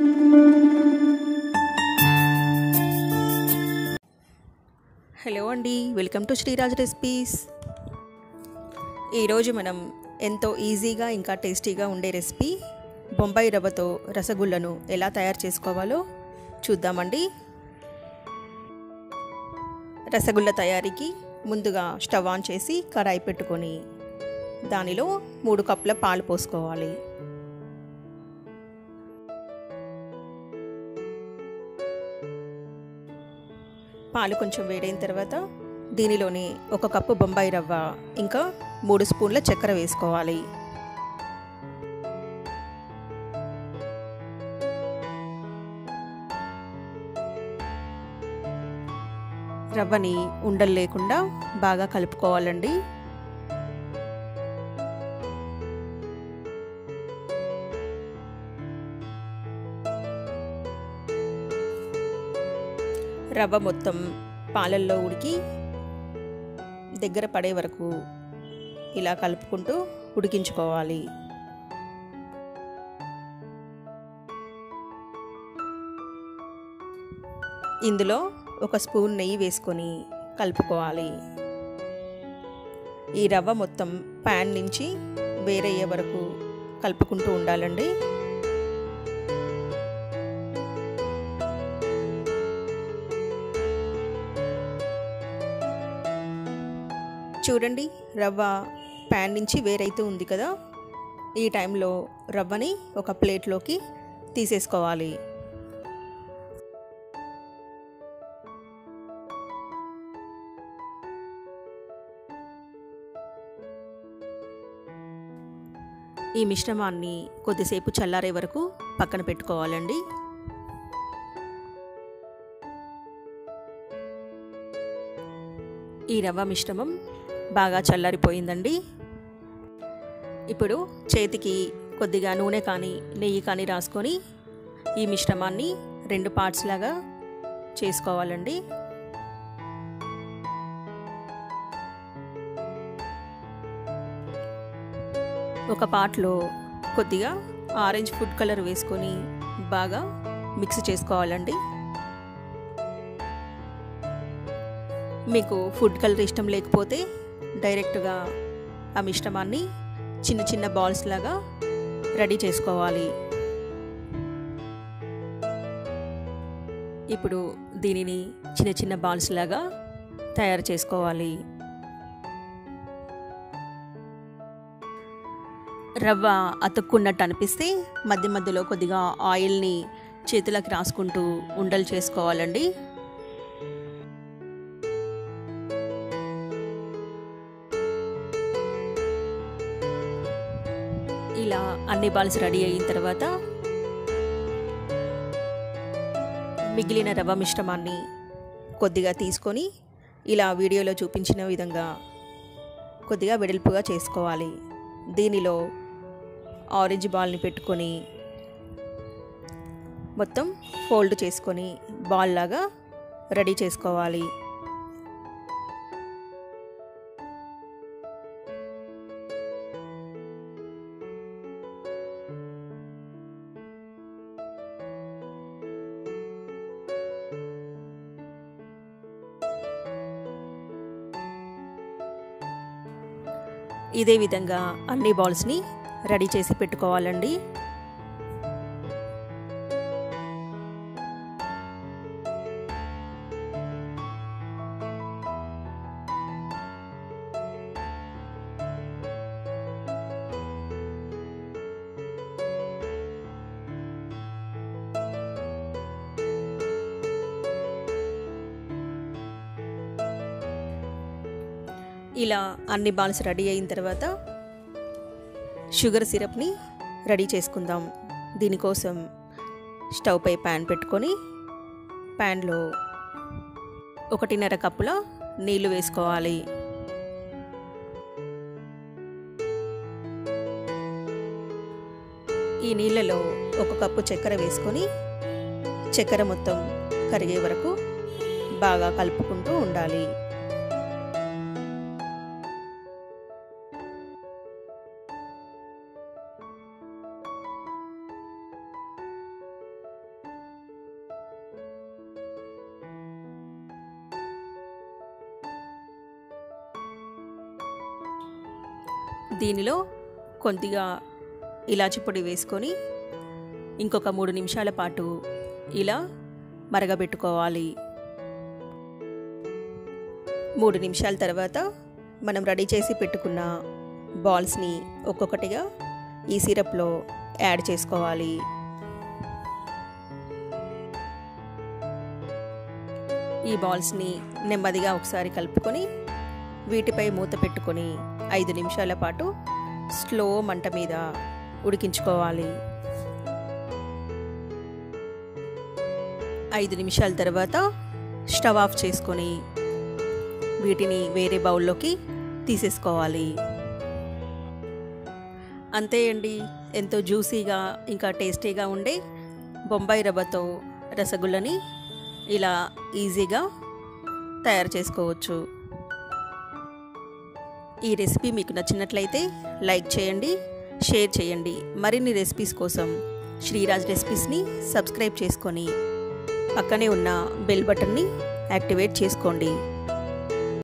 Hello అండి, welcome to Sreeraj recipes. ఈరోజు మనం ఎంతో ఈజీగా ఇంకా టేస్టీగా ఉండే రెసిపీ బొంబాయి రవ్వతో రసగుల్లను ఎలా తయారు చేసుకోవాలో చూద్దామండి. రసగుల్ల తయారీకి ముందుగా స్టవ్ ఆన్ చేసి కడాయి పెట్టుకొని దానిలో 3 కప్పుల పాలు పోసుకోవాలి. పాలు కొంచెం వేడైన తర్వాత దీనిలోని 1 కప్పు బొంబాయి రవ్వ ఇంకా 3 స్పూన్ల చక్కెర వేసుకోవాలి. రవ్వని ఉండలు లేకుండా బాగా కలుపుకోవాలండి. రవ్వ మొత్తం పాలల్లో ఉడికి దగ్గర పడే వరకు ఇలా కలుపుకుంటూ ఉడికించుకోవాలి. ఇందులో 1 స్పూన్ నెయ్యి వేసుకొని కలుపుకోవాలి. ఈ రవ్వ మొత్తం ప్యాన్ నుంచి వేరయ్యే వరకు కలుపుకుంటూ ఉండాలండి. చూడండి, రవ్వ ప్యాన్ నుంచి వేరైతే ఉంది కదా. ఈ టైంలో రవ్వని ఒక ప్లేట్లోకి తీసేసుకోవాలి. ఈ మిశ్రమాన్ని కొద్దిసేపు చల్లారే వరకు పక్కన పెట్టుకోవాలండి. ఈ రవ్వ మిశ్రమం బాగా చల్లారిపోయిందండి. ఇప్పుడు చేతికి కొద్దిగా నూనె కానీ నెయ్యి కానీ రాసుకొని ఈ మిశ్రమాన్ని 2 పార్ట్స్ లాగా చేసుకోవాలండి. ఒక పార్ట్లో కొద్దిగా ఆరెంజ్ ఫుడ్ కలర్ వేసుకొని బాగా మిక్స్ చేసుకోవాలండి. మీకు ఫుడ్ కలర్ ఇష్టం లేకపోతే డైరెక్ట్గా ఆ మిశ్రమాన్ని చిన్న చిన్న బాల్స్ లాగా రెడీ చేసుకోవాలి. ఇప్పుడు దీనిని చిన్న చిన్న బాల్స్ లాగా తయారు చేసుకోవాలి. రవ్వ అతుక్కున్నట్టు అనిపిస్తే మధ్య మధ్యలో కొద్దిగా ఆయిల్ని చేతులకు రాసుకుంటూ ఉండలు చేసుకోవాలండి. ఇలా అన్ని బాల్స్ రెడీ అయిన తర్వాత మిగిలిన రవ్వ మిశ్రమాన్ని కొద్దిగా తీసుకొని ఇలా వీడియోలో చూపించిన విధంగా కొద్దిగా వెడల్పుగా చేసుకోవాలి. దీనిలో ఆరెంజ్ బాల్ని పెట్టుకొని మొత్తం ఫోల్డ్ చేసుకొని బాల్ లాగా రెడీ చేసుకోవాలి. ఇదే విధంగా అన్ని బాల్స్ని రెడీ చేసి పెట్టుకోవాలండి. ఇలా అన్ని బాల్స్ రెడీ అయిన తర్వాత షుగర్ సిరప్ని రెడీ చేసుకుందాం. దీనికోసం స్టవ్ పై ప్యాన్ పెట్టుకొని ప్యాన్లో 1.5 కప్పుల నీళ్లు వేసుకోవాలి. ఈ నీళ్ళలో 1 కప్పు చక్కెర వేసుకొని చక్కెర మొత్తం కరిగే వరకు బాగా కలుపుకుంటూ ఉండాలి. దీనిలో కొద్దిగా ఇలాచి పొడి వేసుకొని ఇంకొక 3 నిమిషాల పాటు ఇలా మరగబెట్టుకోవాలి. 3 నిమిషాల తర్వాత మనం రెడీ చేసి పెట్టుకున్న బాల్స్ని ఒక్కొక్కటిగా ఈ సిరప్లో యాడ్ చేసుకోవాలి. ఈ బాల్స్ని నెమ్మదిగా ఒకసారి కలుపుకొని వీటిపై మూత పెట్టుకొని 5 నిమిషాల పాటు స్లో మంట మీద ఉడికించుకోవాలి. 5 నిమిషాల తర్వాత స్టవ్ ఆఫ్ చేసుకొని వీటిని వేరే బౌల్లోకి తీసేసుకోవాలి. అంతే అండి, ఎంతో జ్యూసీగా ఇంకా టేస్టీగా ఉండే బొంబాయి రవ్వతో రసగుల్లని ఇలా ఈజీగా తయారు చేసుకోవచ్చు. ఈ రెసిపీ మీకు నచ్చినట్లయితే లైక్ చేయండి, షేర్ చేయండి. మరిన్ని రెసిపీస్ కోసం శ్రీరాజ్ రెసిపీస్ని సబ్స్క్రైబ్ చేసుకొని పక్కనే ఉన్న బెల్ బటన్ని యాక్టివేట్ చేసుకోండి.